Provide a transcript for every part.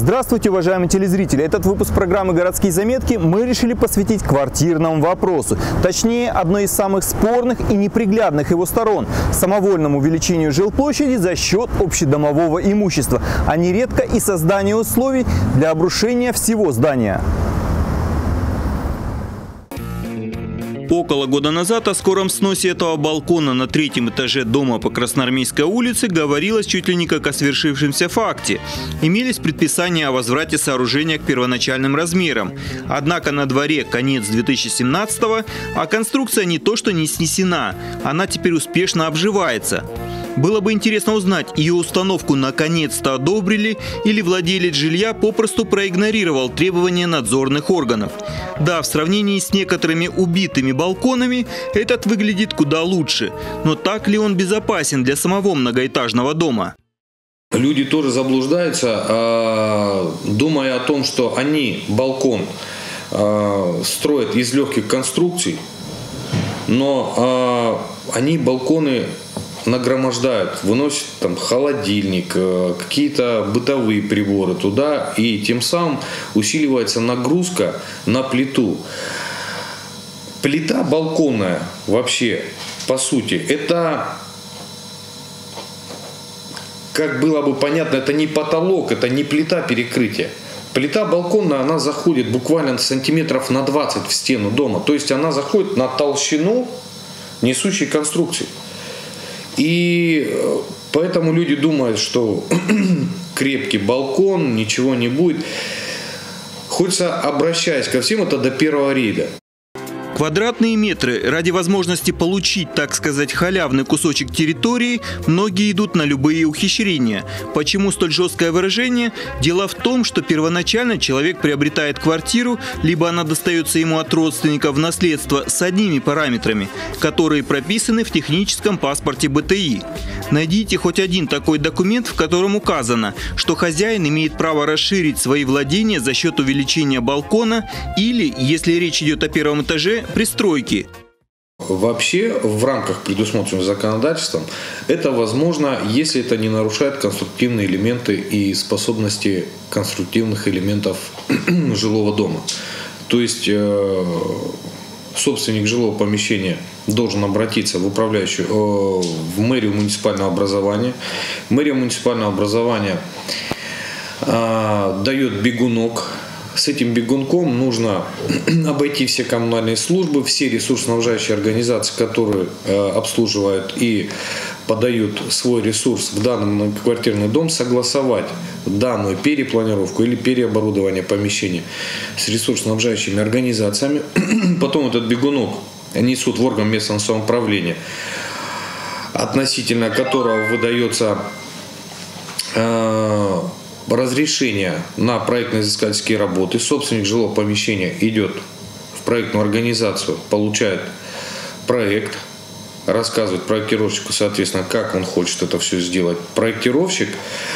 Здравствуйте, уважаемые телезрители! Этот выпуск программы «Городские заметки» мы решили посвятить квартирному вопросу. Точнее, одной из самых спорных и неприглядных его сторон – самовольному увеличению жилплощади за счет общедомового имущества, а нередко и создания условий для обрушения всего здания. Около года назад о скором сносе этого балкона на третьем этаже дома по Красноармейской улице говорилось чуть ли не как о свершившемся факте. Имелись предписания о возврате сооружения к первоначальным размерам. Однако на дворе конец 2017-го, а конструкция не то что не снесена, она теперь успешно обживается. Было бы интересно узнать, ее установку наконец-то одобрили или владелец жилья попросту проигнорировал требования надзорных органов. Да, в сравнении с некоторыми убитыми балконами этот выглядит куда лучше. Но так ли он безопасен для самого многоэтажного дома? Люди тоже заблуждаются, думая о том, что они балкон строят из легких конструкций, но они балконы нагромождают, выносят там холодильник, какие-то бытовые приборы туда, и тем самым усиливается нагрузка на плиту. Плита балконная вообще, по сути, это, как было бы понятно, это не потолок, это не плита перекрытия. Плита балконная, она заходит буквально сантиметров на 20 в стену дома, то есть она заходит на толщину несущей конструкции. И поэтому люди думают, что крепкий балкон, ничего не будет. Хочется, обращаясь ко всем, это до первого рейда. Квадратные метры ради возможности получить, так сказать, халявный кусочек территории, многие идут на любые ухищрения. Почему столь жесткое выражение? Дело в том, что первоначально человек приобретает квартиру, либо она достается ему от родственников в наследство с одними параметрами, которые прописаны в техническом паспорте БТИ. Найдите хоть один такой документ, в котором указано, что хозяин имеет право расширить свои владения за счет увеличения балкона или, если речь идет о первом этаже, пристройки. Вообще, в рамках предусмотренных законодательством, это возможно, если это не нарушает конструктивные элементы и способности конструктивных элементов жилого дома. То есть собственник жилого помещения должен обратиться в управляющую, в мэрию муниципального образования. Мэрия муниципального образования дает бегунок. С этим бегунком нужно обойти все коммунальные службы, все ресурсоснабжающие организации, которые обслуживают и подают свой ресурс в данный многоквартирный дом, согласовать данную перепланировку или переоборудование помещения с ресурсоснабжающими организациями. Потом этот бегунок несут в орган местного самоуправления, относительно которого выдается разрешение на проектно-изыскательские работы. Собственник жилого помещения идет в проектную организацию, получает проект, рассказывает проектировщику, соответственно, как он хочет это все сделать. Проектировщик,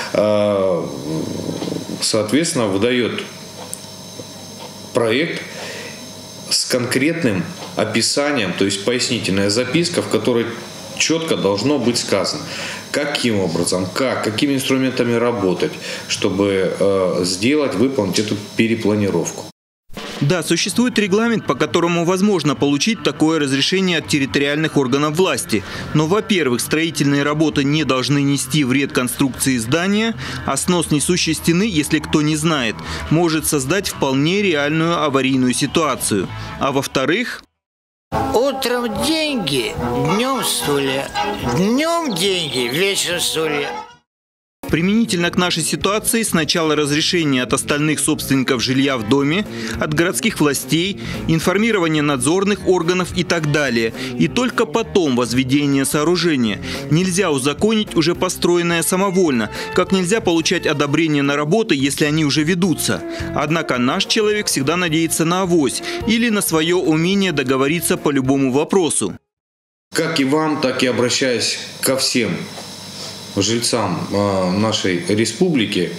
соответственно, выдает проект с конкретным описанием, то есть пояснительная записка, в которой четко должно быть сказано, каким образом, какими инструментами работать, чтобы выполнить эту перепланировку. Да, существует регламент, по которому возможно получить такое разрешение от территориальных органов власти. Но, во-первых, строительные работы не должны нести вред конструкции здания, а снос несущей стены, если кто не знает, может создать вполне реальную аварийную ситуацию. А во-вторых... Утром деньги, днем стулья. Днем деньги, вечером стулья. Применительно к нашей ситуации сначала разрешение от остальных собственников жилья в доме, от городских властей, информирование надзорных органов и так далее. И только потом возведение сооружения. Нельзя узаконить уже построенное самовольно, как нельзя получать одобрение на работы, если они уже ведутся. Однако наш человек всегда надеется на авось или на свое умение договориться по любому вопросу. Как и вам, так и обращаясь ко всем жильцам нашей республики,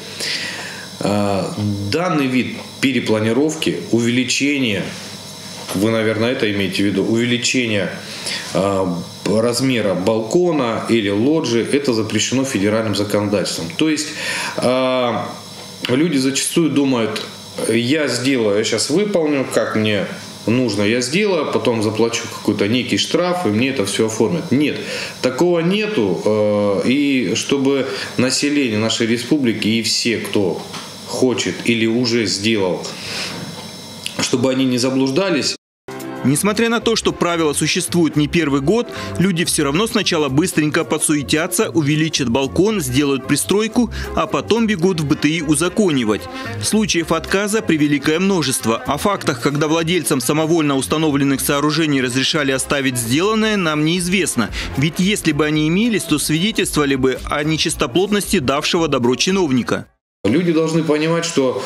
данный вид перепланировки, увеличение, вы, наверное, это имеете в виду, увеличение размера балкона или лоджии, это запрещено федеральным законодательством. То есть люди зачастую думают, я сделаю, я сейчас выполню, как мне нужно, я сделаю, потом заплачу какой-то некий штраф, и мне это все оформят. Нет, такого нету. И чтобы население нашей республики и все, кто хочет или уже сделал, чтобы они не заблуждались. Несмотря на то, что правила существуют не первый год, люди все равно сначала быстренько подсуетятся, увеличат балкон, сделают пристройку, а потом бегут в БТИ узаконивать. Случаев отказа превеликое множество. О фактах, когда владельцам самовольно установленных сооружений разрешали оставить сделанное, нам неизвестно. Ведь если бы они имелись, то свидетельствовали бы о нечистоплотности давшего добро чиновника. Люди должны понимать, что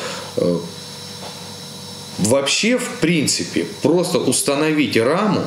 вообще, в принципе, просто установить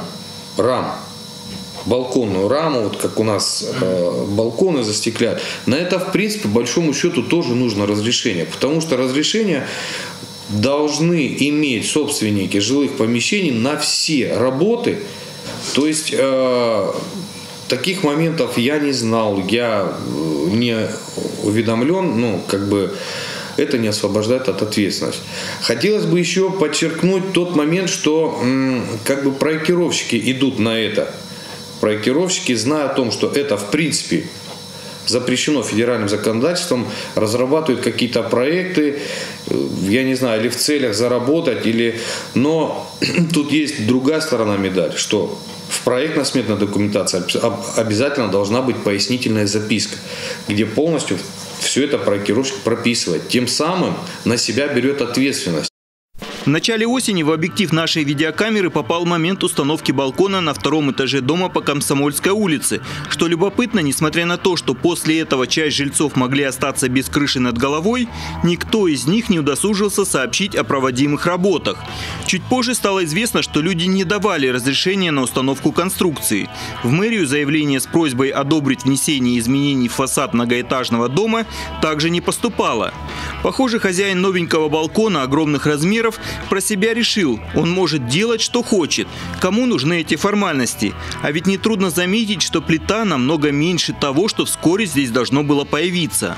балконную раму, вот как у нас балконы застеклят, на это, в принципе, по большому счету тоже нужно разрешение. Потому что разрешение должны иметь собственники жилых помещений на все работы. То есть таких моментов я не знал, я не уведомлен, это не освобождает от ответственности. Хотелось бы еще подчеркнуть тот момент, что проектировщики идут на это. Проектировщики, зная о том, что это в принципе запрещено федеральным законодательством, разрабатывают какие-то проекты, я не знаю, или в целях заработать, но тут есть другая сторона медали, что в проектно-сметной документации обязательно должна быть пояснительная записка, где полностью все это проектировщик прописывает. Тем самым на себя берет ответственность. В начале осени в объектив нашей видеокамеры попал момент установки балкона на втором этаже дома по Комсомольской улице. Что любопытно, несмотря на то, что после этого часть жильцов могли остаться без крыши над головой, никто из них не удосужился сообщить о проводимых работах. Чуть позже стало известно, что люди не давали разрешения на установку конструкции. В мэрию заявление с просьбой одобрить внесение изменений в фасад многоэтажного дома также не поступало. Похоже, хозяин новенького балкона огромных размеров про себя решил, он может делать, что хочет. Кому нужны эти формальности? А ведь нетрудно заметить, что плита намного меньше того, что вскоре здесь должно было появиться.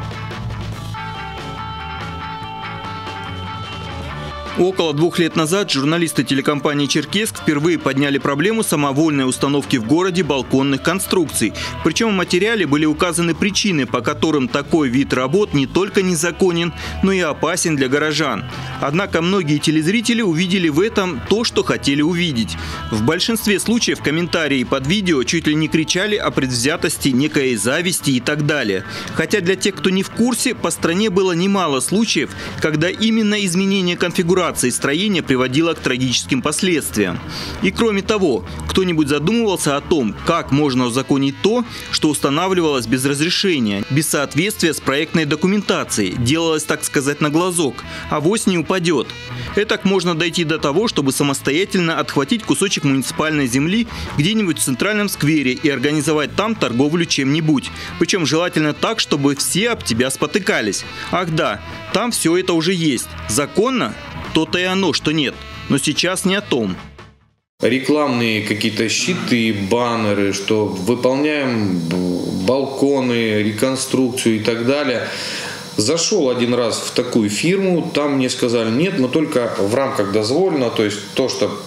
Около 2 лет назад журналисты телекомпании «Черкесск» впервые подняли проблему самовольной установки в городе балконных конструкций. Причем в материале были указаны причины, по которым такой вид работ не только незаконен, но и опасен для горожан. Однако многие телезрители увидели в этом то, что хотели увидеть. В большинстве случаев комментарии под видео чуть ли не кричали о предвзятости, некой зависти и так далее. Хотя для тех, кто не в курсе, по стране было немало случаев, когда именно изменение конфигурации строения приводило к трагическим последствиям. И кроме того, кто-нибудь задумывался о том, как можно узаконить то, что устанавливалось без разрешения, без соответствия с проектной документацией, делалось, так сказать, на глазок, авось не упадет. Этак можно дойти до того, чтобы самостоятельно отхватить кусочек муниципальной земли где-нибудь в центральном сквере и организовать там торговлю чем-нибудь. Причем желательно так, чтобы все об тебя спотыкались. Ах да, там все это уже есть. Законно? То-то и оно, что нет. Но сейчас не о том. Рекламные какие-то щиты, баннеры, что выполняем балконы, реконструкцию и так далее. Зашел один раз в такую фирму, там мне сказали, нет, мы только в рамках дозволено, то есть то, что...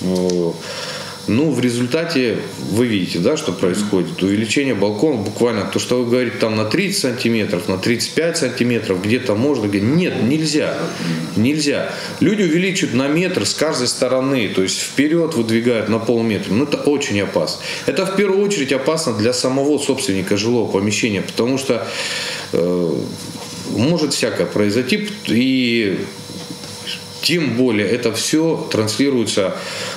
в результате вы видите, да, что происходит. Увеличение балкона буквально, то, что вы говорите, там на 30 сантиметров, на 35 сантиметров, где-то можно, нет, нельзя. Люди увеличивают на метр с каждой стороны, то есть вперед выдвигают на полметра. Это очень опасно. Это в первую очередь опасно для самого собственника жилого помещения, потому что может всякое произойти, и тем более это все транслируется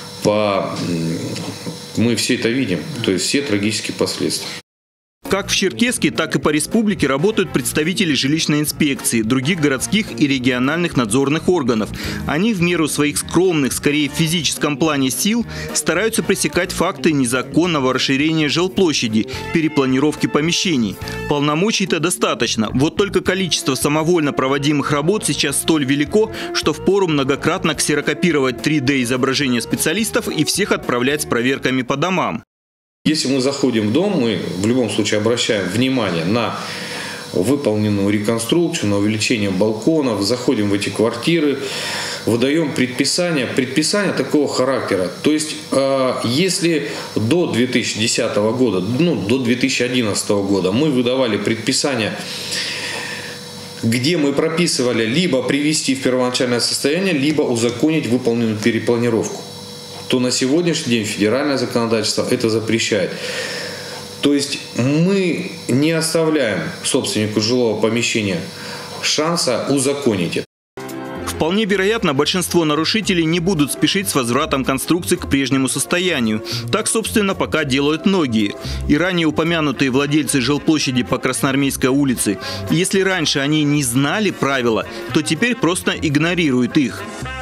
мы все это видим, то есть все трагические последствия. Как в Черкесске, так и по республике работают представители жилищной инспекции, других городских и региональных надзорных органов. Они в меру своих скромных, скорее в физическом плане сил, стараются пресекать факты незаконного расширения жилплощади, перепланировки помещений. Полномочий-то достаточно, вот только количество самовольно проводимых работ сейчас столь велико, что впору многократно ксерокопировать 3D-изображения специалистов и всех отправлять с проверками по домам. Если мы заходим в дом, мы в любом случае обращаем внимание на выполненную реконструкцию, на увеличение балконов, заходим в эти квартиры, выдаем предписания. Предписания такого характера. То есть, если до 2010 года, до 2011 года мы выдавали предписания, где мы прописывали либо привести в первоначальное состояние, либо узаконить выполненную перепланировку, то на сегодняшний день федеральное законодательство это запрещает. То есть мы не оставляем собственнику жилого помещения шанса узаконить это. Вполне вероятно, большинство нарушителей не будут спешить с возвратом конструкции к прежнему состоянию. Так, собственно, пока делают многие. И ранее упомянутые владельцы жилплощади по Красноармейской улице, если раньше они не знали правила, то теперь просто игнорируют их.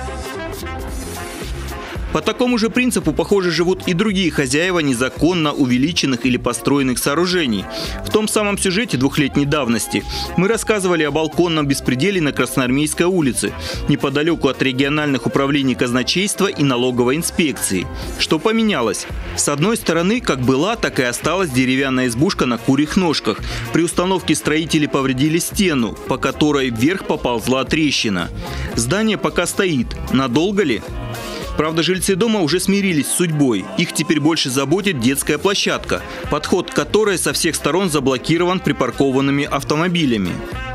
По такому же принципу, похоже, живут и другие хозяева незаконно увеличенных или построенных сооружений. В том самом сюжете двухлетней давности мы рассказывали о балконном беспределе на Красноармейской улице, неподалеку от региональных управлений казначейства и налоговой инспекции. Что поменялось? С одной стороны, как была, так и осталась деревянная избушка на курьих ножках. При установке строители повредили стену, по которой вверх поползла трещина. Здание пока стоит. Надолго ли? Правда, жильцы дома уже смирились с судьбой. Их теперь больше заботит детская площадка, подход к которой со всех сторон заблокирован припаркованными автомобилями.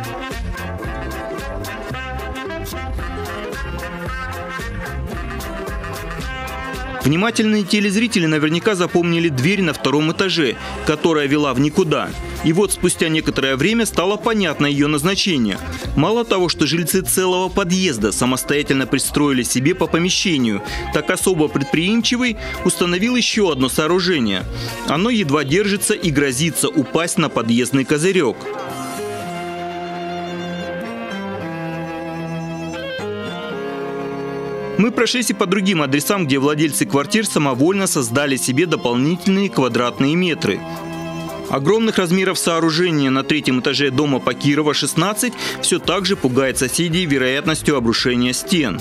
Внимательные телезрители наверняка запомнили дверь на втором этаже, которая вела в никуда. И вот спустя некоторое время стало понятно ее назначение. Мало того, что жильцы целого подъезда самостоятельно пристроили себе по помещению, так особо предприимчивый установил еще одно сооружение. Оно едва держится и грозится упасть на подъездный козырек. Мы прошлись и по другим адресам, где владельцы квартир самовольно создали себе дополнительные квадратные метры. Огромных размеров сооружения на третьем этаже дома по Кирова, 16, все так же пугает соседей вероятностью обрушения стен.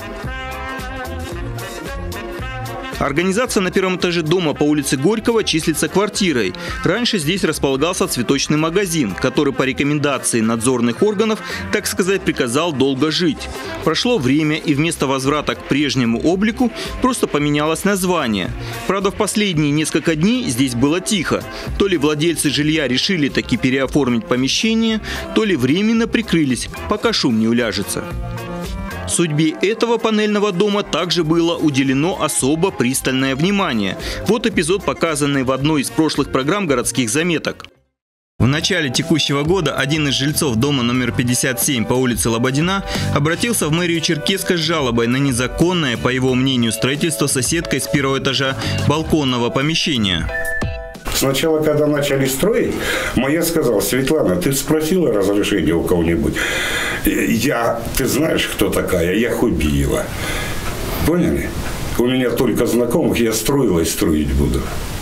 Организация на первом этаже дома по улице Горького числится квартирой. Раньше здесь располагался цветочный магазин, который по рекомендации надзорных органов, так сказать, приказал долго жить. Прошло время, и вместо возврата к прежнему облику просто поменялось название. Правда, в последние несколько дней здесь было тихо. То ли владельцы жилья решили таки переоформить помещение, то ли временно прикрылись, пока шум не уляжется. Судьбе этого панельного дома также было уделено особо пристальное внимание. Вот эпизод, показанный в одной из прошлых программ городских заметок. В начале текущего года один из жильцов дома номер 57 по улице Лободина обратился в мэрию Черкесска с жалобой на незаконное, по его мнению, строительство соседкой с первого этажа балконного помещения. Сначала, когда начали строить, моя сказала: Светлана, ты спросила разрешение у кого-нибудь? Ты знаешь, кто такая? Я Хубиева. Поняли? У меня только знакомых, я строила и строить буду.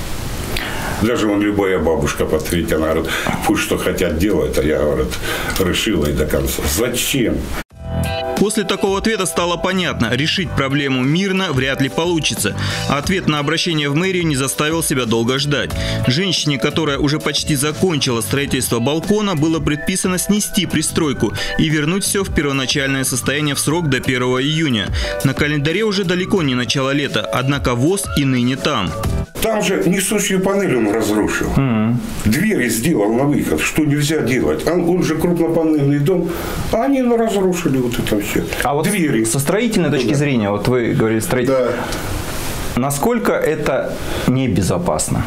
Даже любая бабушка подтвердит, она говорит, пусть что хотят делать, а я, говорит, решила и до конца. Зачем? После такого ответа стало понятно, решить проблему мирно вряд ли получится. А ответ на обращение в мэрию не заставил себя долго ждать. Женщине, которая уже почти закончила строительство балкона, было предписано снести пристройку и вернуть все в первоначальное состояние в срок до 1 июня. На календаре уже далеко не начало лета, однако ВОЗ и ныне там. Там же несущую панель он разрушил. Двери сделал на выход, что нельзя делать. Он же крупнопанельный дом, а они разрушили вот это все. А вот двери. Со строительной точки зрения, вот вы говорили, да. Насколько это небезопасно?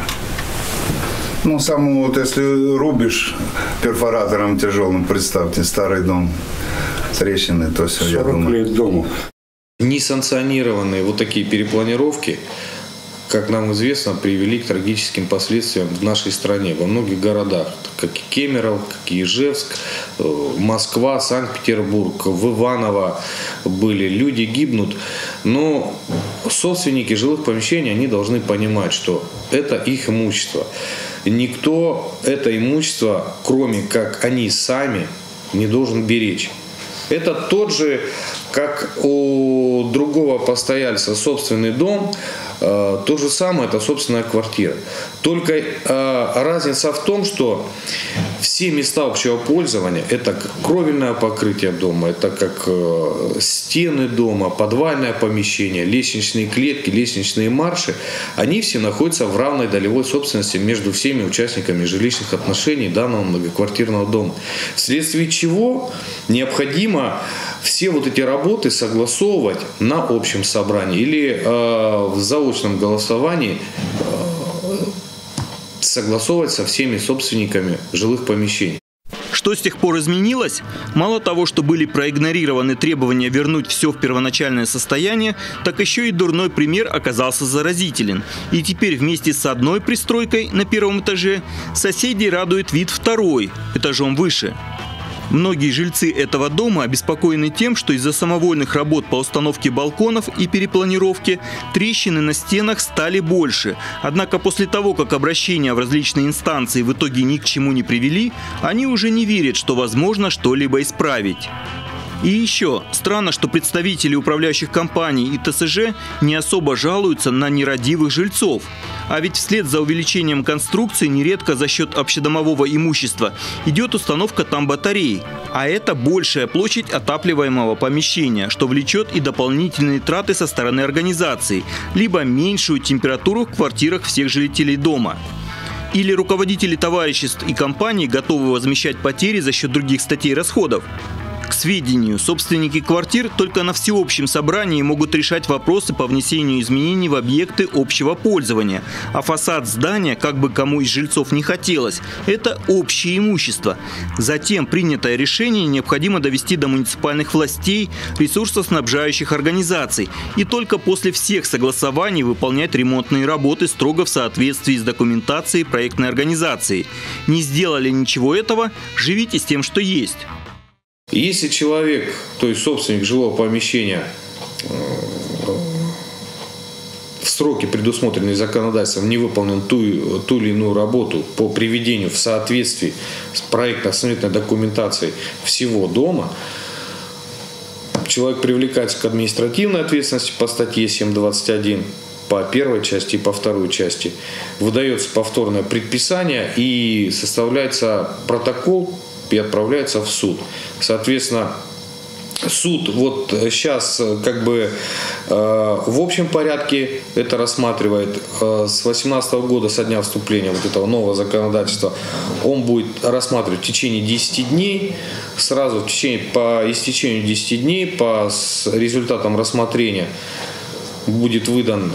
Ну, само вот если рубишь перфоратором тяжелым, представьте, старый дом, трещины, то все, я думаю. 40 лет дому. Несанкционированные вот такие перепланировки, как нам известно, привели к трагическим последствиям в нашей стране, во многих городах, как и Кемерово, как и Ижевск, Москва, Санкт-Петербург, в Иваново были. Люди гибнут, но собственники жилых помещений, они должны понимать, что это их имущество. Никто это имущество, кроме как они сами, не должен беречь. Это тот же, как у другого постояльца собственный дом, то же самое, это собственная квартира. Только разница в том, что все Все места общего пользования, это как кровельное покрытие дома, это как стены дома, подвальное помещение, лестничные клетки, лестничные марши, они все находятся в равной долевой собственности между всеми участниками жилищных отношений данного многоквартирного дома. Вследствие чего необходимо все вот эти работы согласовывать на общем собрании или в заочном голосовании согласовывать со всеми собственниками жилых помещений. Что с тех пор изменилось? Мало того, что были проигнорированы требования вернуть все в первоначальное состояние, так еще и дурной пример оказался заразителен. И теперь вместе с одной пристройкой на первом этаже соседей радует вид второй, этажом выше. Многие жильцы этого дома обеспокоены тем, что из-за самовольных работ по установке балконов и перепланировке трещины на стенах стали больше. Однако после того, как обращения в различные инстанции в итоге ни к чему не привели, они уже не верят, что возможно что-либо исправить. И еще странно, что представители управляющих компаний и ТСЖ не особо жалуются на нерадивых жильцов. А ведь вслед за увеличением конструкции нередко за счет общедомового имущества идет установка там батарей. А это большая площадь отапливаемого помещения, что влечет и дополнительные траты со стороны организации, либо меньшую температуру в квартирах всех жителей дома. Или руководители товариществ и компаний готовы возмещать потери за счет других статей расходов. К сведению, собственники квартир только на всеобщем собрании могут решать вопросы по внесению изменений в объекты общего пользования. А фасад здания, как бы кому из жильцов не хотелось, это общее имущество. Затем принятое решение необходимо довести до муниципальных властей, ресурсоснабжающих организаций. И только после всех согласований выполнять ремонтные работы строго в соответствии с документацией проектной организации. Не сделали ничего этого, живите с тем, что есть. Если человек, то есть собственник жилого помещения, в сроки, предусмотренные законодательством, не выполнил ту или иную работу по приведению в соответствии с проектно-строительной документацией всего дома, человек привлекается к административной ответственности по статье 7.21 по первой части и по второй части. Выдается повторное предписание и составляется протокол и отправляется в суд. Соответственно, суд вот сейчас как бы в общем порядке это рассматривает. С 2018 года, со дня вступления вот этого нового законодательства, он будет рассматривать в течение 10 дней. Сразу по истечению 10 дней по результатам рассмотрения будет выдан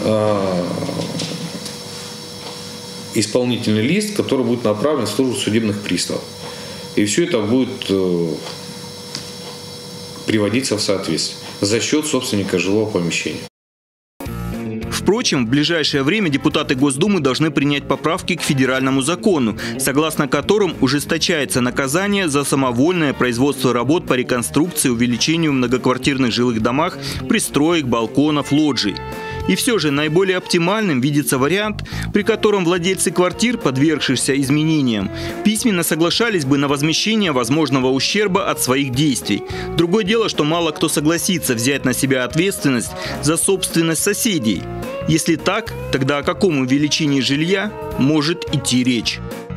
исполнительный лист, который будет направлен в службу судебных приставов. И все это будет приводиться в соответствие за счет собственника жилого помещения. Впрочем, в ближайшее время депутаты Госдумы должны принять поправки к федеральному закону, согласно которым ужесточается наказание за самовольное производство работ по реконструкции и увеличению в многоквартирных жилых домах пристроек, балконов, лоджий. И все же наиболее оптимальным видится вариант, при котором владельцы квартир, подвергшихся изменениям, письменно соглашались бы на возмещение возможного ущерба от своих действий. Другое дело, что мало кто согласится взять на себя ответственность за собственность соседей. Если так, тогда о каком увеличении жилья может идти речь?